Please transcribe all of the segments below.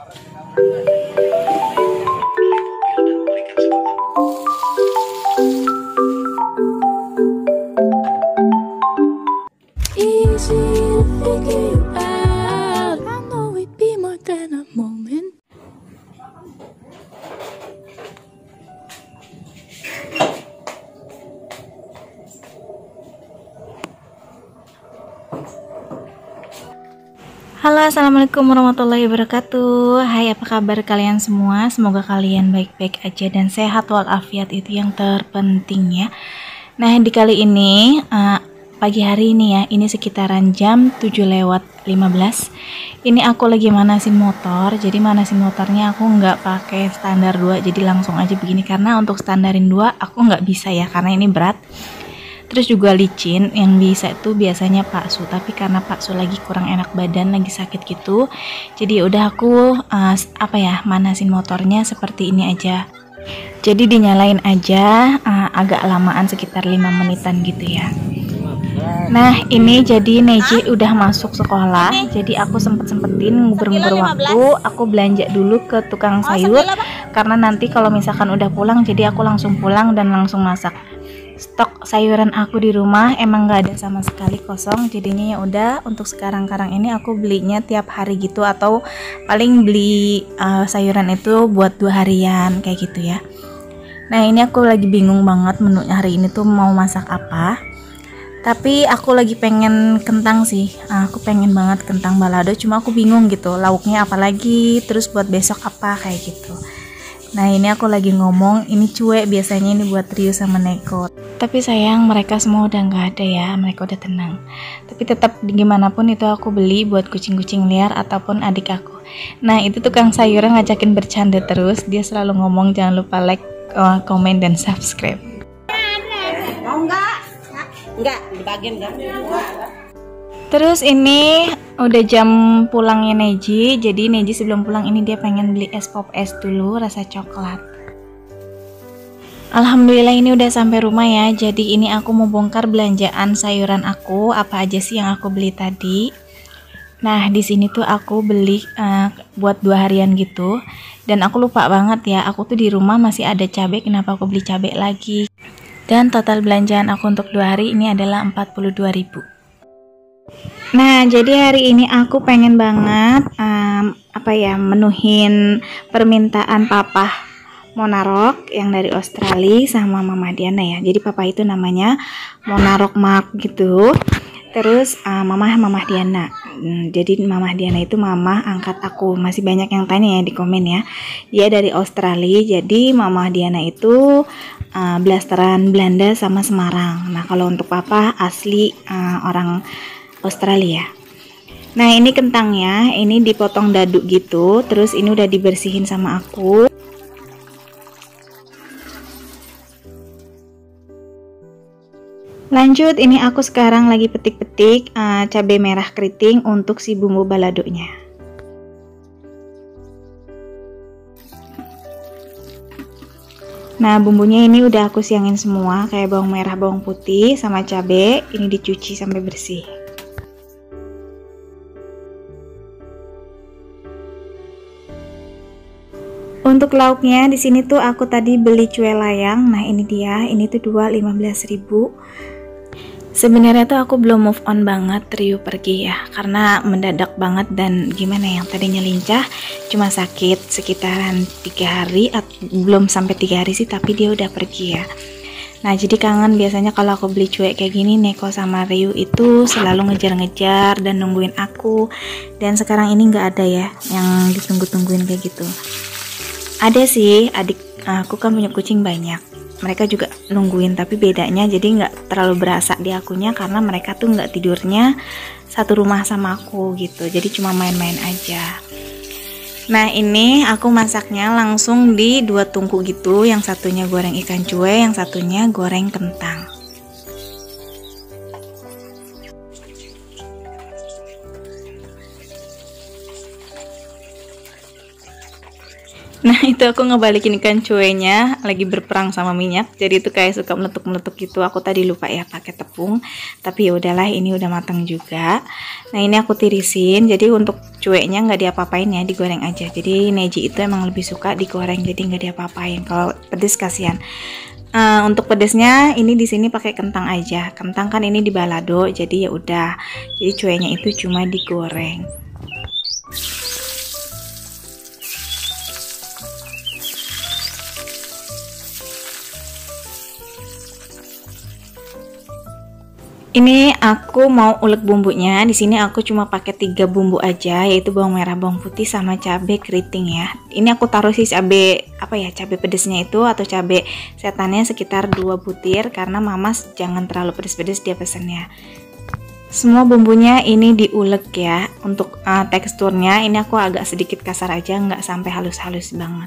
Easy to figure you out. I know we'd be more than a moment. Halo, assalamualaikum warahmatullahi wabarakatuh. Hai, apa kabar kalian semua? Semoga kalian baik-baik aja dan sehat walafiat, itu yang terpenting ya. Nah, di kali ini pagi hari ini ya, ini sekitaran jam 7:15. Ini aku lagi manasin motor. Jadi manasin motornya aku nggak pakai standar 2, jadi langsung aja begini, karena untuk standarin 2 aku nggak bisa ya, karena ini berat. Terus juga licin, yang bisa itu biasanya Pak Su, tapi karena Pak Su lagi kurang enak badan, lagi sakit gitu, jadi udah aku manasin motornya seperti ini aja. Jadi dinyalain aja, agak lamaan sekitar 5 menitan gitu ya. Nah, ini jadi Neji udah masuk sekolah, jadi aku sempet-sempetin nguber-nguber waktu, aku belanja dulu ke tukang sayur, karena nanti kalau misalkan udah pulang, jadi aku langsung pulang dan langsung masak. Stok sayuran aku di rumah emang gak ada sama sekali, kosong, jadinya ya udah untuk sekarang ini aku belinya tiap hari gitu, atau paling beli sayuran itu buat 2 harian kayak gitu ya. Nah, ini aku lagi bingung banget menu hari ini tuh mau masak apa, tapi aku lagi pengen kentang sih. Aku pengen banget kentang balado, cuma aku bingung gitu lauknya apa lagi, terus buat besok apa kayak gitu. Nah, ini aku lagi ngomong, ini cuek biasanya ini buat Rio sama Neko. Tapi sayang mereka semua udah nggak ada ya, mereka udah tenang. Tapi tetap gimana pun itu aku beli buat kucing-kucing liar ataupun adik aku. Nah, itu tukang sayurnya ngajakin bercanda terus, dia selalu ngomong jangan lupa like, komen, dan subscribe. Mau nggak? Nggak, dibagiin kan? Terus ini udah jam pulangnya Neji, jadi Neji sebelum pulang ini dia pengen beli es pop es dulu rasa coklat. Alhamdulillah ini udah sampai rumah ya, jadi ini aku mau bongkar belanjaan sayuran aku, apa aja sih yang aku beli tadi. Nah, di sini tuh aku beli buat 2 harian gitu, dan aku lupa banget ya, aku tuh di rumah masih ada cabai, kenapa aku beli cabai lagi. Dan total belanjaan aku untuk 2 hari ini adalah 42.000. Nah, jadi hari ini aku pengen banget menuhin permintaan papa Monarok yang dari Australia sama Mama Diana ya. Jadi papa itu namanya Monarok Mark gitu. Terus Mama Diana. Jadi Mama Diana itu mama angkat aku. Masih banyak yang tanya ya di komen ya. Dia dari Australia. Jadi Mama Diana itu blasteran Belanda sama Semarang. Nah, kalau untuk papa asli orang Australia. Nah, ini kentangnya, ini dipotong dadu gitu, terus ini udah dibersihin sama aku. Lanjut, ini aku sekarang lagi petik-petik cabai merah keriting untuk si bumbu baladonya. Nah, bumbunya ini udah aku siangin semua, kayak bawang merah, bawang putih, sama cabai. Ini dicuci sampai bersih. Untuk lauknya di sini tuh aku tadi beli cuek layang. Nah, ini dia, ini tuh 15.000. Sebenarnya tuh aku belum move on banget Rio pergi ya, karena mendadak banget dan gimana, yang tadinya lincah cuma sakit sekitaran 3 hari, belum sampai 3 hari sih, tapi dia udah pergi ya. Nah, jadi kangen biasanya kalau aku beli cuek kayak gini, Neko sama Rio itu selalu ngejar-ngejar dan nungguin aku. Dan sekarang ini nggak ada ya yang ditunggu-tungguin kayak gitu. Ada sih, adik aku kan punya kucing banyak, mereka juga nungguin, tapi bedanya jadi nggak terlalu berasa di akunya, karena mereka tuh nggak tidurnya satu rumah sama aku gitu, jadi cuma main-main aja. Nah, ini aku masaknya langsung di 2 tungku gitu, yang satunya goreng ikan cuek, yang satunya goreng kentang. Nah itu aku ngebalikin ikan cuenya lagi berperang sama minyak, jadi itu kayak suka meletup-meletup gitu. Aku tadi lupa ya pakai tepung, tapi ya udahlah, ini udah matang juga. Nah ini aku tirisin, jadi untuk cuenya nggak diapa-apain ya, digoreng aja. Jadi Neji itu emang lebih suka digoreng, jadi nggak diapa-apain. Kalau pedes kasihan. Untuk pedesnya ini di sini pakai kentang aja. Kentang kan ini di balado, jadi ya udah. Jadi cuenya itu cuma digoreng. Ini aku mau ulek bumbunya. Di sini aku cuma pakai 3 bumbu aja, yaitu bawang merah, bawang putih, sama cabai keriting ya. Ini aku taruh sih cabai apa ya, cabai pedesnya itu atau cabai setannya sekitar 2 butir karena mama jangan terlalu pedes-pedes dia pesannya. Semua bumbunya ini diulek ya. Untuk teksturnya ini aku agak sedikit kasar aja, nggak sampai halus-halus banget.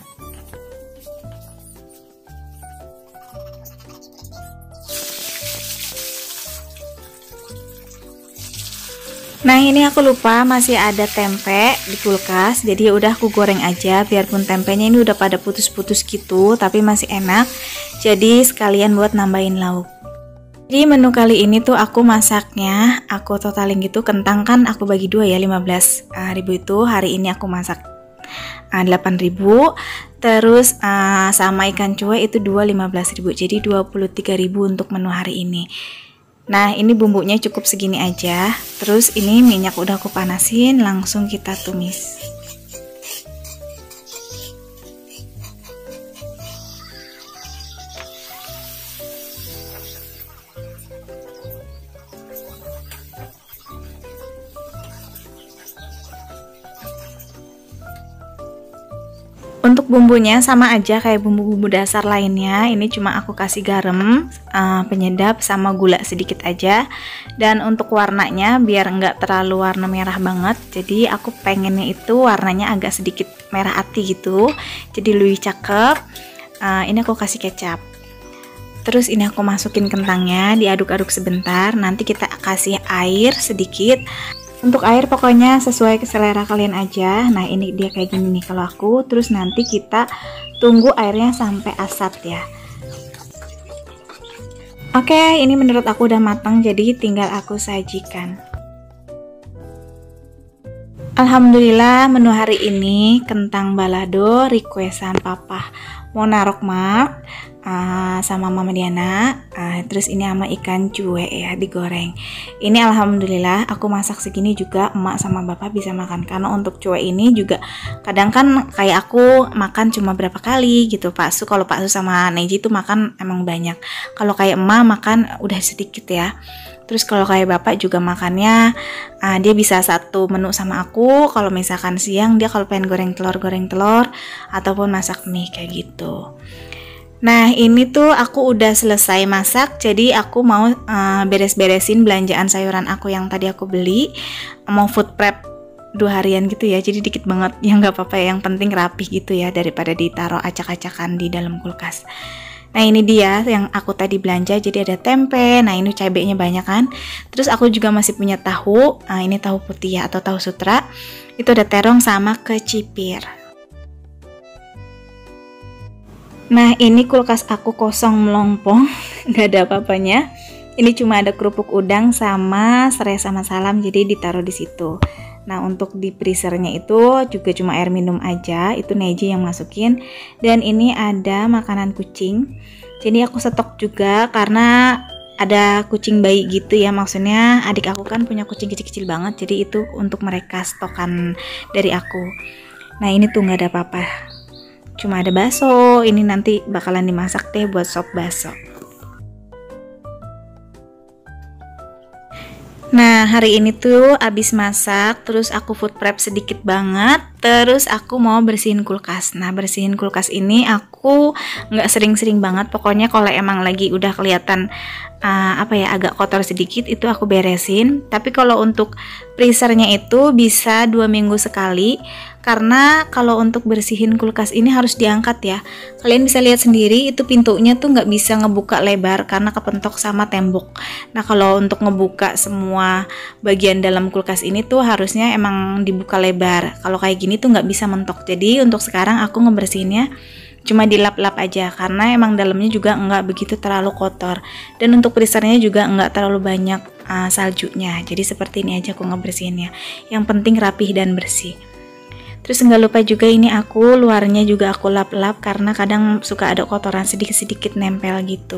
Nah ini aku lupa masih ada tempe di kulkas, jadi ya udah aku goreng aja, biarpun tempenya ini udah pada putus-putus gitu tapi masih enak, jadi sekalian buat nambahin lauk. Jadi menu kali ini tuh aku masaknya, aku totalin gitu, kentang kan aku bagi 2 ya, 15.000 itu, hari ini aku masak 8.000, terus sama ikan cuek itu 2 15.000, jadi 23.000 untuk menu hari ini. Nah ini bumbunya cukup segini aja. Terus ini minyak udah aku panasin, langsung kita tumis. Untuk bumbunya sama aja kayak bumbu-bumbu dasar lainnya. Ini cuma aku kasih garam, penyedap, sama gula sedikit aja. Dan untuk warnanya biar nggak terlalu warna merah banget, jadi aku pengennya itu warnanya agak sedikit merah ati gitu, jadi lebih cakep. Ini aku kasih kecap. Terus ini aku masukin kentangnya, diaduk-aduk sebentar. Nanti kita kasih air sedikit. Untuk air pokoknya sesuai selera kalian aja. Nah ini dia kayak gini nih kalau aku. Terus nanti kita tunggu airnya sampai asat ya. Oke, ini menurut aku udah matang, jadi tinggal aku sajikan. Alhamdulillah menu hari ini kentang balado requestan papa Mona Rokma sama Mama Diana. Terus ini sama ikan cuek ya digoreng. Ini alhamdulillah aku masak segini juga emak sama bapak bisa makan, karena untuk cuek ini juga kadang kan kayak aku makan cuma berapa kali gitu. Pak Su, kalau Pak Su sama Neji tuh makan emang banyak, kalau kayak emak makan udah sedikit ya. Terus kalau kayak bapak juga makannya dia bisa satu menu sama aku. Kalau misalkan siang dia kalau pengen goreng telur ataupun masak mie kayak gitu. Nah ini tuh aku udah selesai masak, jadi aku mau beres-beresin belanjaan sayuran aku yang tadi aku beli. Mau food prep 2 harian gitu ya, jadi dikit banget ya, nggak apa-apa, yang penting rapih gitu ya daripada ditaruh acak-acakan di dalam kulkas. Nah ini dia yang aku tadi belanja, jadi ada tempe, nah ini cabenya banyak kan. Terus aku juga masih punya tahu, ini tahu putih ya atau tahu sutra. Itu ada terong sama kecipir. Nah ini kulkas aku kosong melompong, nggak ada apa-apanya. Ini cuma ada kerupuk udang sama serai sama salam, jadi ditaruh di situ. Nah untuk di freezernya itu juga cuma air minum aja, itu Neji yang masukin. Dan ini ada makanan kucing, jadi aku stok juga karena ada kucing bayi gitu ya, maksudnya adik aku kan punya kucing kecil-kecil banget, jadi itu untuk mereka stokan dari aku. Nah ini tuh nggak ada apa-apa, cuma ada bakso, ini nanti bakalan dimasak deh buat sop bakso. Nah hari ini tuh abis masak, terus aku food prep sedikit banget, terus aku mau bersihin kulkas. Nah bersihin kulkas ini aku nggak sering-sering banget, pokoknya kalau emang lagi udah kelihatan agak kotor sedikit itu aku beresin. Tapi kalau untuk freezernya itu bisa 2 minggu sekali, Karena kalau untuk bersihin kulkas ini harus diangkat ya. Kalian bisa lihat sendiri itu pintunya tuh nggak bisa ngebuka lebar karena kepentok sama tembok. Nah kalau untuk ngebuka semua bagian dalam kulkas ini tuh harusnya emang dibuka lebar. Kalau kayak gini tuh nggak bisa mentok. Jadi untuk sekarang aku ngebersihinnya cuma dilap-lap aja karena emang dalamnya juga nggak begitu terlalu kotor. Dan untuk freezernya juga nggak terlalu banyak saljunya. Jadi seperti ini aja aku ngebersihinnya. Yang penting rapih dan bersih. Terus nggak lupa juga ini aku luarnya juga aku lap-lap karena kadang suka ada kotoran sedikit-sedikit nempel gitu.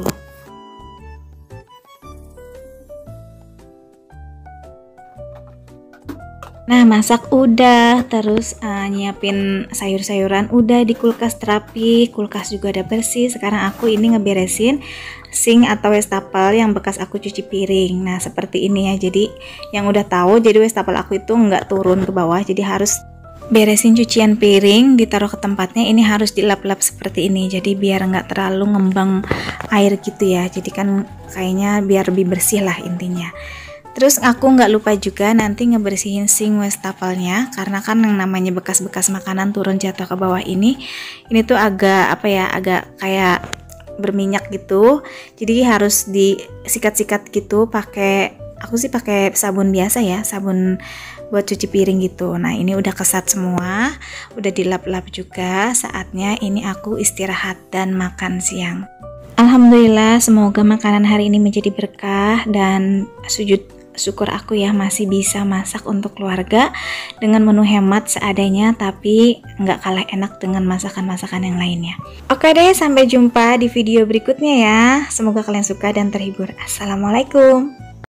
Nah masak udah, terus nyiapin sayur-sayuran udah di kulkas terapi, kulkas juga udah bersih. Sekarang aku ini ngeberesin sink atau wastafel yang bekas aku cuci piring. Nah seperti ini ya, jadi yang udah tahu jadi wastafel aku itu nggak turun ke bawah, jadi harus beresin cucian piring, ditaruh ke tempatnya, ini harus dilap-lap seperti ini, jadi biar nggak terlalu ngembang air gitu ya, jadi kan kayaknya biar lebih bersih lah intinya. Terus aku nggak lupa juga nanti ngebersihin sink wastafelnya, karena kan yang namanya bekas-bekas makanan turun jatuh ke bawah ini tuh agak apa ya, agak kayak berminyak gitu, jadi harus disikat-sikat gitu pakai, aku sih pakai sabun biasa ya, sabun buat cuci piring gitu. Nah ini udah kesat semua, udah dilap-lap juga, saatnya ini aku istirahat dan makan siang. Alhamdulillah, semoga makanan hari ini menjadi berkah dan sujud syukur aku ya masih bisa masak untuk keluarga dengan menu hemat seadanya, tapi nggak kalah enak dengan masakan-masakan yang lainnya. Oke deh, sampai jumpa di video berikutnya ya. Semoga kalian suka dan terhibur. Assalamualaikum.